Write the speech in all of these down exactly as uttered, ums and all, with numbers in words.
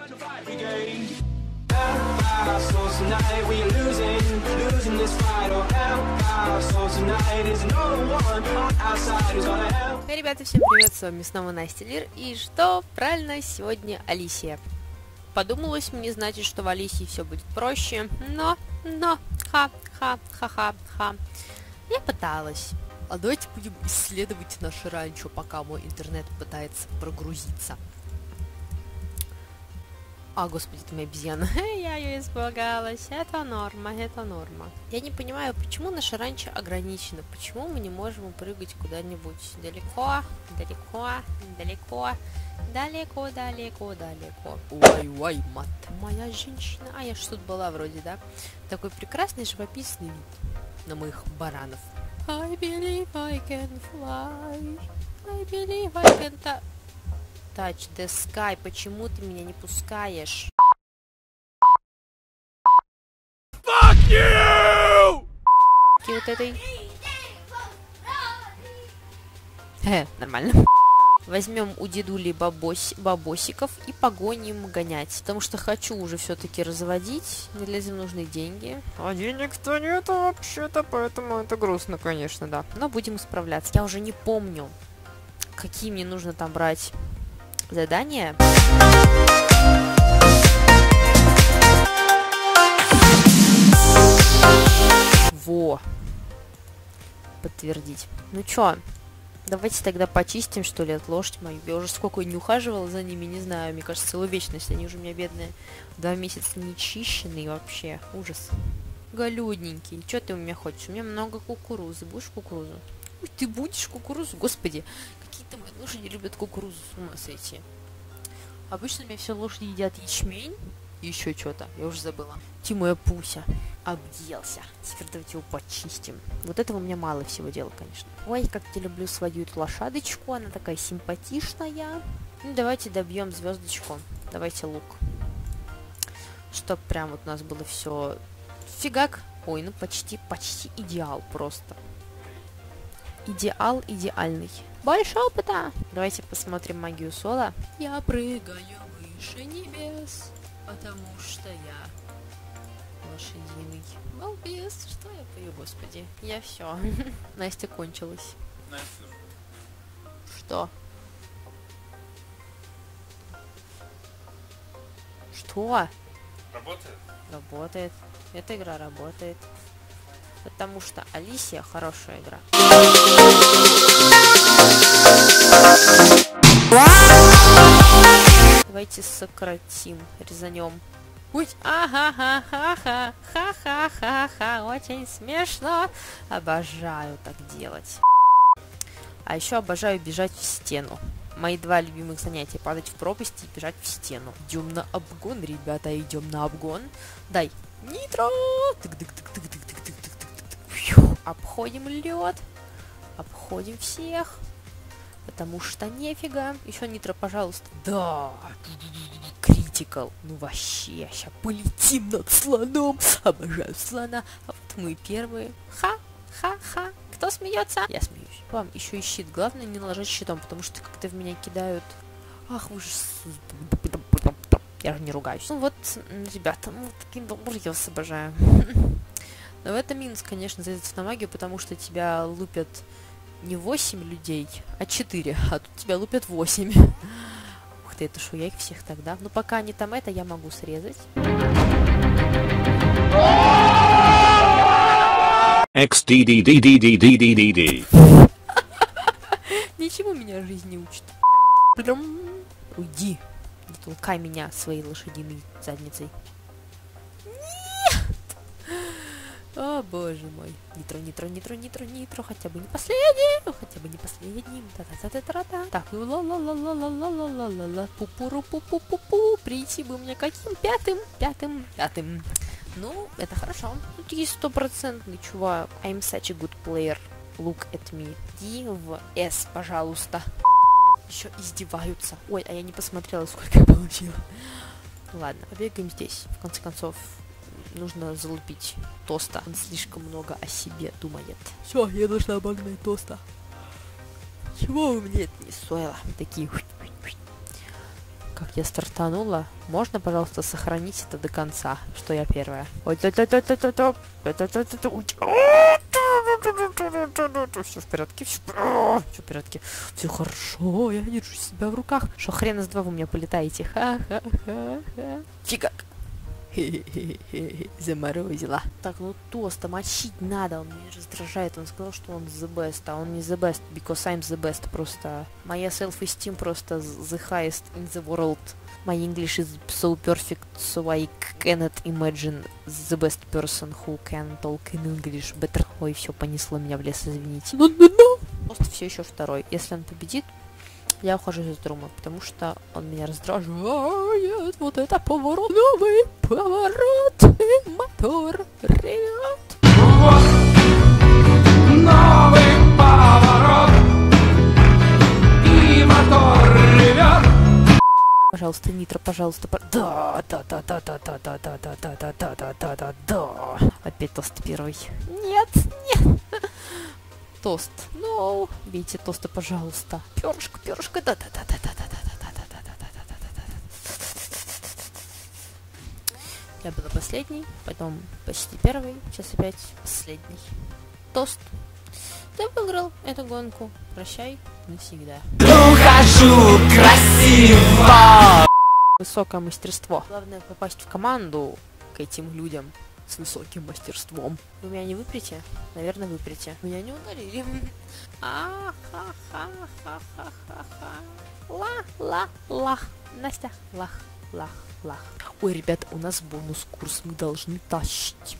Ребята, всем привет, с вами снова Настя Лир, и что, правильно, сегодня Алисия. Подумалось мне, значит, что в Алисии все будет проще, но, но, ха-ха-ха-ха-ха. Я пыталась. А давайте будем исследовать наше ранчо, пока мой интернет пытается прогрузиться. А, господи, ты моя обезьяна. Я ее испугалась. Это норма, это норма. Я не понимаю, почему наше ранчо ограничено. Почему мы не можем прыгать куда-нибудь далеко, далеко, далеко, далеко, далеко, далеко. Ой, ой, мат. Моя женщина. А, я ж тут была вроде, да? Такой прекрасный живописный вид на моих баранов. I believe I can fly. I believe I can ta- touch the sky. Почему ты меня не пускаешь? Fuck you! Вот этой. Хе, нормально. Возьмем у дедули бабос... бабосиков и погоним гонять. Потому что хочу уже все-таки разводить. Для этого нужны деньги. А денег-то нету вообще-то, поэтому это грустно, конечно, да. Но будем справляться. Я уже не помню, какие мне нужно там брать задания. Во. Подтвердить. Ну чё? Давайте тогда почистим, что ли, от лошадь мою. Я уже сколько не ухаживала за ними, не знаю. Мне кажется, целую вечность. Они уже у меня бедные. Два месяца не чищенные вообще. Ужас. Голюдненький. Что ты у меня хочешь? У меня много кукурузы. Будешь кукурузу? Ой, ты будешь кукурузу? Господи, какие-то мои лошади любят кукурузу. С ума сойти. Обычно у меня все лошади едят ячмень. И еще что-то. Я уже забыла. Ты моя Пуся. Обделся. Теперь давайте его почистим. Вот этого у меня мало всего дела, конечно. Ой, как я люблю свою эту лошадочку. Она такая симпатичная. Ну, давайте добьем звездочку. Давайте лук. Чтоб прям вот у нас было все фигак. Ой, ну почти, почти идеал просто. Идеал идеальный. Больше опыта. Давайте посмотрим магию Соло. Я прыгаю выше небес, потому что я лошадиный балбес. Что я пою, господи? Я все. Настя кончилась. Настя. Что? Что? Работает? Работает. Эта игра работает. Потому что Алисия хорошая игра. Давайте сократим, резанем. Ой, ага-ха-ха-ха-ха-ха-ха-ха, очень смешно. Обожаю так делать. А еще обожаю бежать в стену. Мои два любимых занятия: падать в пропасть и бежать в стену. Идем на обгон, ребята, идем на обгон. Дай. Нитро! Обходим лед. Обходим всех. Потому что нефига. Еще нитро, пожалуйста. Да. Критикал. Ну вообще. Сейчас полетим над слоном. Обожаю слона. А вот мы первые. Ха-ха-ха. Кто смеется? Я смеюсь. Вам еще и щит. Главное не наложить щитом, потому что когда в меня кидают... Ах, вы же... Я же не ругаюсь. Ну вот, ребята, ну такие добрые, я вас обожаю. Но в этом минус, конечно, зайдет на магию, потому что тебя лупят не восемь людей, а четыре. А тут тебя лупят восемь. Ух ты, это шо, я их всех тогда. Ну пока они там это, я могу срезать. X D D D D D D D D D. Ничего меня жизнь не учит. Уйди. Не толкай меня своей лошадиной задницей. О, боже мой. Нитро, нитро, нитро, нитро, нитро. Хотя бы не последний. Хотя бы не последний. Та-та-та-та-та-та. Так, ла-ла-ла-ла-ла-ла-ла-ла-ла. Пу-пу-ру-пу-пу-пу-пу. Прийти бы мне каким? Пятым, пятым, пятым. Ну, это хорошо. Тут есть стопроцентный чувак. I'm such a good player. Look at me. Иди в S, пожалуйста. Еще издеваются. Ой, а я не посмотрела, сколько я получила. Ладно, побегаем здесь. В конце концов, нужно залупить Тоста. Он слишком много о себе думает. Все, я должна обогнать Тоста. Чего вы мне это не стоило? Такие... как я стартанула. Можно, пожалуйста, сохранить это до конца, что я первая. Ой, все в порядке, все в порядке, все хорошо, я держу себя в руках. Что хрена с два вы у меня полетаете? Ха-ха-ха-ха. Фига. Заморозила. Так, ну тоста мочить надо, он меня раздражает. Он сказал, что он the best, а он не the best, because I'm the best. Просто моя self-esteem просто the highest in the world. My English is so perfect, so I cannot imagine the best person who can talk in English better. Ой, все, понесло меня в лес, извините. Ну-ну-ну. Просто все еще второй. Если он победит, я ухожу из друма, потому что он меня раздражает. Вот это поворот, новый поворот, и мотор ревет. Вот новый поворот, и мотор ревет. Пожалуйста, нитро, пожалуйста, по... да, да, да, да, да, да, да, да, да, да, да, да, да, да, да. Опять тост первый. Нет, нет. Тост. Ну, бейте тосты, пожалуйста. Перышко, перышко, да, да, да, да, да, да, да, да, да, да, да, да, да, да, да. Я была последний, потом почти первый, сейчас опять последний. Тост. Ты выиграл эту гонку. Прощай навсегда. Ухожу красиво. Высокое мастерство. Главное попасть в команду к этим людям с высоким мастерством. Вы меня не выпрете? Наверное, выпрете. Меня не удалили. А-ха-ха-ха-ха-ха. Ла-ла-ла. Настя. Лах, лах, лах. Ой, ребята, у нас бонус-курс. Мы должны тащить.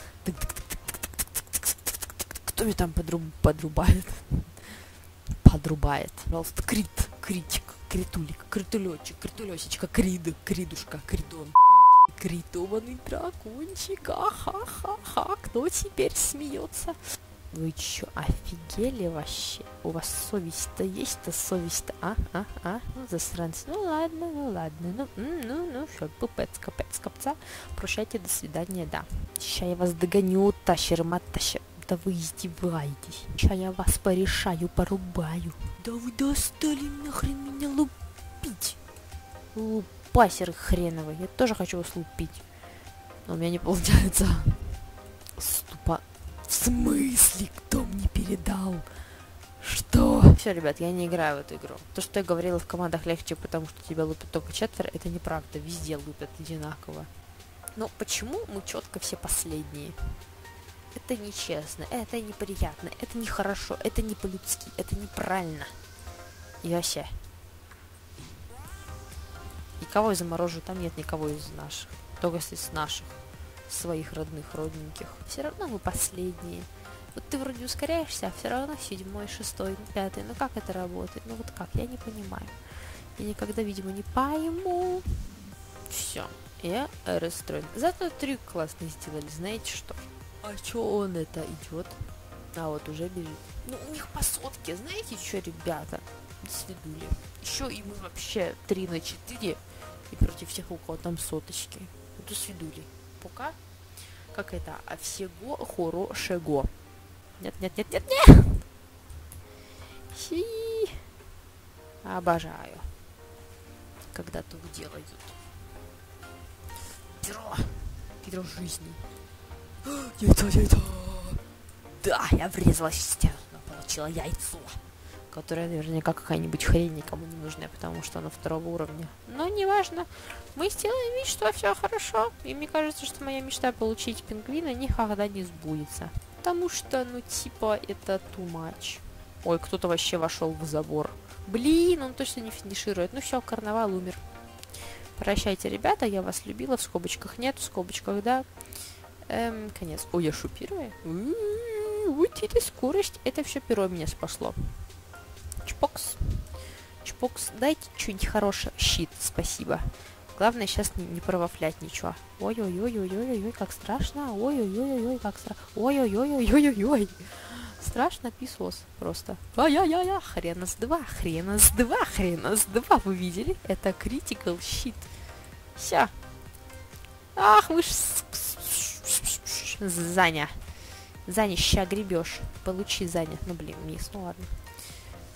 Кто меня там подруб... подрубает? Подрубает. Пожалуйста, крит, критик, критулик, критулечек, критулесечка, крид, кридушка, кридон. Критованный дракончик, а-ха-ха-ха, кто теперь смеется? Вы чё, офигели вообще? У вас совесть-то есть-то, совесть-то, а, а, а? Ну, засранцы, ну ладно, ну ладно, ну, ну, ну, всё, пупец, капец, капца, прощайте, до свидания, да. Ща я вас догоню, тащер-матащер. Да вы издеваетесь. Ща я вас порешаю, порубаю. Да вы достали нахрен меня лупить. Лупасеры хреновые. Я тоже хочу вас лупить. Но у меня не получается. Ступа. В смысле? Кто мне передал? Что? Все, ребят, я не играю в эту игру. То, что я говорила, в командах легче, потому что тебя лупят только четверо, это неправда. Везде лупят одинаково. Но почему мы четко все последние? Это нечестно, это неприятно, это нехорошо, это не по-людски, это неправильно. И вообще. Никого я заморожу, там нет никого из наших. Только из наших. Своих родных, родненьких. Все равно мы последние. Вот ты вроде ускоряешься, а все равно седьмой, шестой, пятый. Ну как это работает? Ну вот как? Я не понимаю. Я никогда, видимо, не пойму. Все. Я расстроен. Зато трюк классный сделали, знаете что? А чё он это идет? А вот уже бежит. Ну у них по сотке, знаете что, ребята? До свидули. Еще и мы вообще три на четыре. И против всех, у кого там соточки. До свидули. Пока. Как это? А всего хорошего. Нет, нет, нет, нет, нет. Си. Обожаю. Когда так делают. Перо. Перо жизни. Яйцо, яйцо. Да, я врезалась в стену, получила яйцо. Которое наверняка какая-нибудь хрень никому не нужная, потому что оно второго уровня. Но неважно. Мы сделаем вид, что все хорошо. И мне кажется, что моя мечта получить пингвина никогда не сбудется. Потому что, ну, типа, это too much. Ой, кто-то вообще вошел в забор. Блин, он точно не финиширует. Ну все, карнавал умер. Прощайте, ребята, я вас любила. В скобочках нет, в скобочках да. Эм, конец. Ой, я шо первая? Вот эта скорость. Это все перо меня спасло. Чпокс. Чпокс. Дайте что-нибудь хорошее. Щит, спасибо. Главное сейчас не, не провафлять ничего. Ой-ой-ой-ой-ой-ой, как страшно. Ой-ой-ой-ой, как страшно. Ой-ой-ой-ой-ой-ой. Страшно писос просто. Ай-яй-яй-яй. Хрена с два, хрена с два, хрена с два. Вы видели? Это critical щит. Все. Ах, вы ж... Заня. Заня, ща гребешь. Получи, Заня. Ну, блин, мисс, ну ладно.